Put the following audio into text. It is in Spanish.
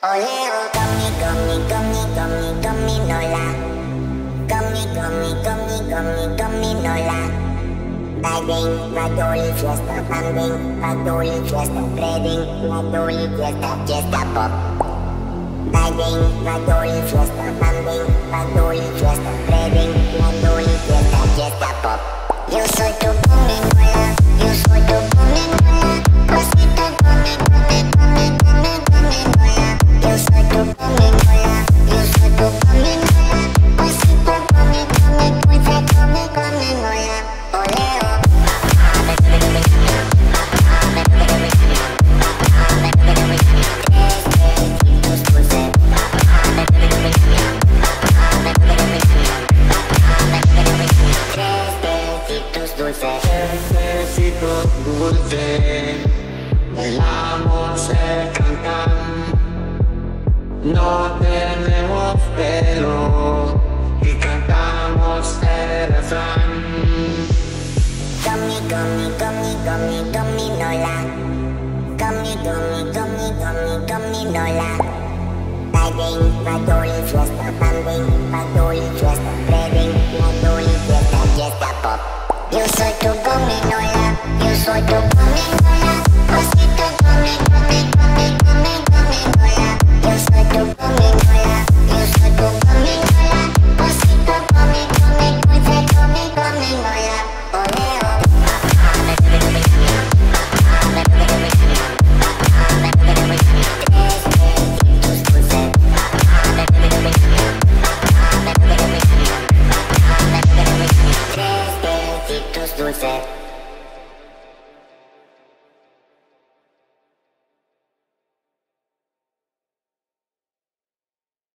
Oleo, gummy, gummy, gummy, gummy, gominola. Gummy, gummy, gummy, gummy, gominola. Bagging, radoli, fiesta, bambing, radoli, fiesta, breading, radoli, fiesta, fiesta pop. Bagging, radoli, fiesta, bambing, radoli, fiesta, breading, radoli, fiesta, fiesta pop. Yo soy tu gominola, yo soy tu gominola. Osito, gummy, gummy, gummy, gummy, gominola. Yo soy tu gominola, yo soy tu gominola. Osito, gummy, gummy, dulce, gummy, gominola. Oleo. Besitos dulce, el amor se cantan. No tenemos pelo y cantamos el refrán. Gummy, gummy, gummy, gummy, gominola. Gummy, gummy, gummy, gummy, gominola. Bagging, radoli, fiesta, bambing, radoli, fiesta, breading, radoli, fiesta, fiesta pop. Yo soy tu gominola, yo soy tu gominola.